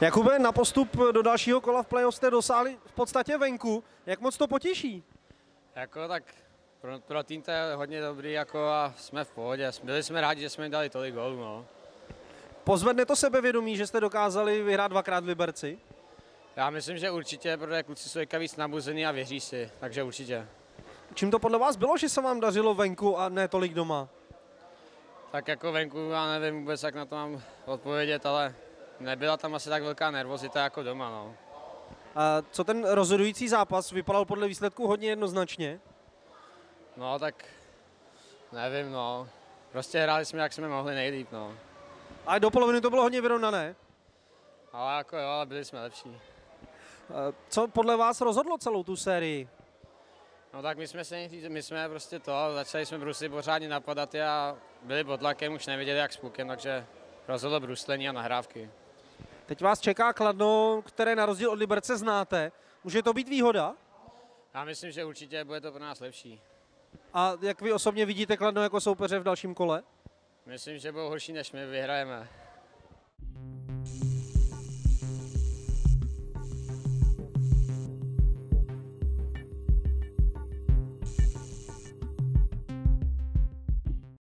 Jakube, na postup do dalšího kola v playoff jste dosáhli v podstatě venku. Jak moc to potěší? Jako tak pro tým to je hodně dobrý jako a jsme v pohodě. Byli jsme rádi, že jsme jim dali tolik gólů. No. Pozvedne to sebevědomí, že jste dokázali vyhrát dvakrát v Liberci? Já myslím, že určitě, protože kluci jsou víc nabuzený a věří si, takže určitě. Čím to podle vás bylo, že se vám dařilo venku a ne tolik doma? Tak jako venku, já nevím vůbec, jak na to mám odpovědět, ale nebyla tam asi tak velká nervozita jako doma. No. A co ten rozhodující zápas vypadal podle výsledku hodně jednoznačně? No tak nevím, no. Prostě hráli jsme, jak jsme mohli nejlíp, no. Ale do poloviny to bylo hodně vyrovnané. Ale jako jo, ale byli jsme lepší. Co podle vás rozhodlo celou tu sérii? No tak my jsme prostě začali jsme bruslit pořádně napadat a byli pod tlakem, už nevěděli jak s pukem, takže rozhodlo bruslení a nahrávky. Teď vás čeká Kladno, které na rozdíl od Liberce znáte. Může to být výhoda? Já myslím, že určitě bude to pro nás lepší. A jak vy osobně vidíte Kladno jako soupeře v dalším kole? Myslím, že budou horší než my, vyhrajeme.